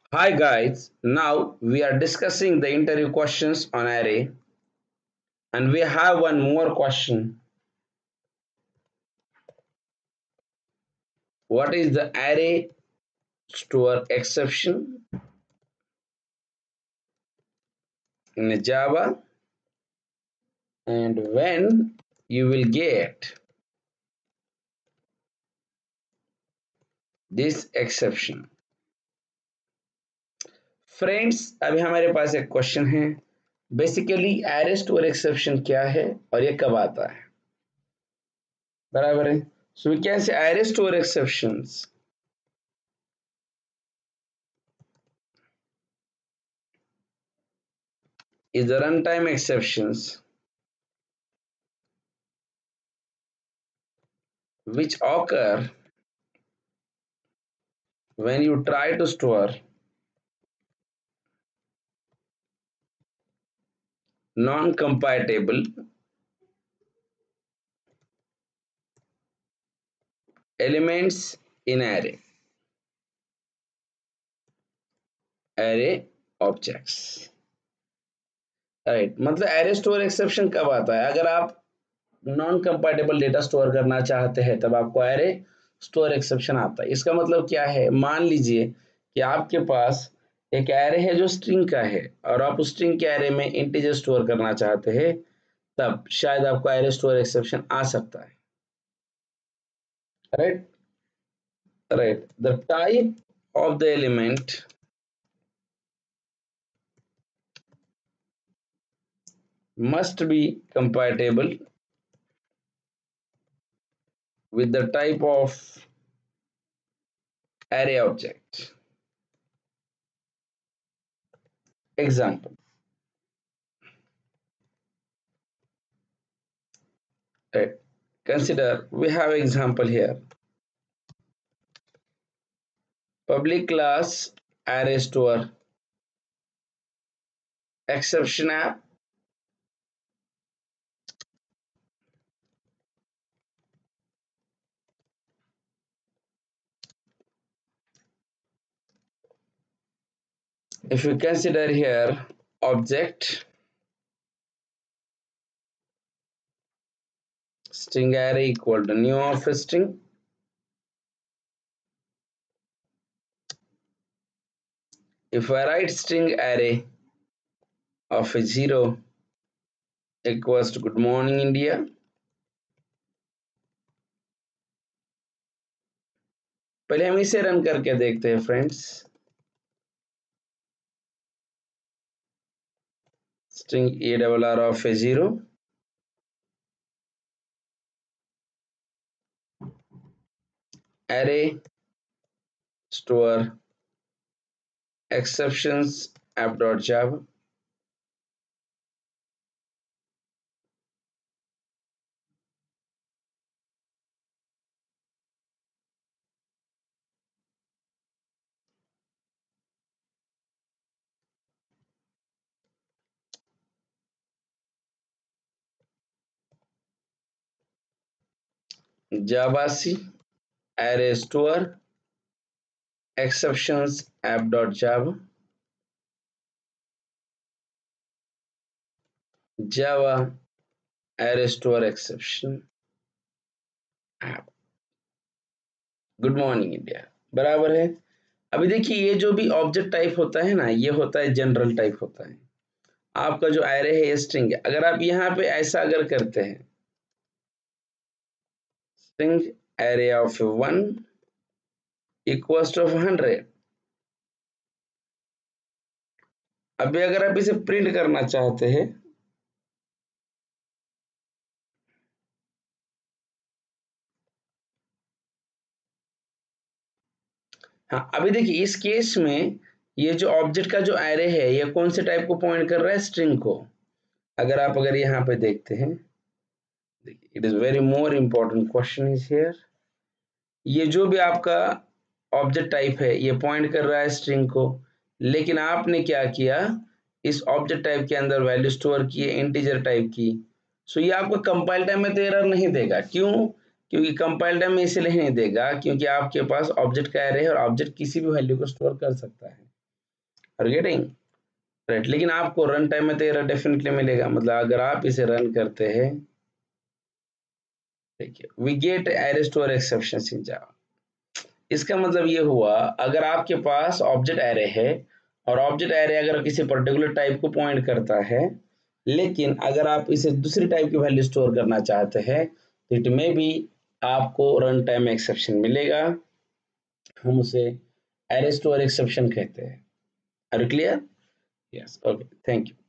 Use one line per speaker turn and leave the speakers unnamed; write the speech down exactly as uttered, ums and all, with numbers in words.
Hi guys, now we are discussing the interview questions on array and we have one more question. What is the array store exception in Java and when you will get this exception? Friends अभी हमारे पास एक question है basically array store exception क्या है और ये कब आता है बराबर है so we can say array store exceptions is the runtime exceptions which occur when you try to store non-compatible elements in array array objects right right. मतलब array store exception कब आता है अगर आप नॉन कंपैटिबल डेटा स्टोर करना चाहते हैं तब आपको array store exception आता है इसका मतलब क्या है मान लीजिए कि आपके पास एक array है जो string का है और आप उस string के array में integer स्टोर करना चाहते हैं तब शायद आपको array store exception आ सकता है right right? Right right. The type of the element must be compatible with the type of array object. Example. Right. Consider we have example here. Public class array store exception app if you consider here object string array equal to new of string if I write string array of a zero equals to good morning India पहले हम इसे run करके देखते हैं friends string arr of a zero array store exceptions app.java javac array store exceptions app.java java array store exception app good morning India बराबर है अभी देखिए ये जो भी ऑब्जेक्ट टाइप होता है ना ये होता है जनरल टाइप होता है आपका जो एरे है ये स्ट्रिंग है अगर आप यहाँ पे ऐसा अगर करते हैं string array of one equals to hundred अभी अगर आप इसे प्रिंट करना चाहते हैं हाँ अभी देखिए इस केस में ये जो ऑब्जेक्ट का जो एरे है ये कौन से टाइप को पॉइंट कर रहा है स्ट्रिंग को अगर आप अगर यहाँ पे देखते हैं it is very more important question is here ये जो भी आपका ऑब्जेक्ट टाइप है ये पॉइंट कर रहा है स्ट्रिंग को लेकिन आपने क्या किया इस ऑब्जेक्ट टाइप के अंदर वैल्यू स्टोर की है इंटीजर टाइप की सो ये आपको कंपाइल टाइम में तो एरर नहीं देगा क्यों क्योंकि कंपाइल टाइम में इसलिए नहीं देगा क्योंकि आपके पास ऑब्जेक्ट का एरे है और ऑब्जेक्ट किसी भी वैल्यू को स्टोर कर सकता है आर गेटिंग राइट। लेकिन आपको रन टाइम में तो एरर डेफिनेटली मिलेगा, मतलब अगर आप इसे रन करते हैं, देखिए we get array store exception in Java. इसका मतलब ये हुआ, अगर आपके पास ऑब्जेक्ट एरे है और ऑब्जेक्ट एरे अगर किसी पर्टिकुलर टाइप को पॉइंट करता है, लेकिन अगर आप इसे दूसरी टाइप की वैल्यू स्टोर करना चाहते हैं तो इट में भी आपको रन टाइम एक्सेप्शन मिलेगा। हम उसे एरे स्टोर एक्सेप्शन कहते हैं। Are you clear? Yes, okay, thank you.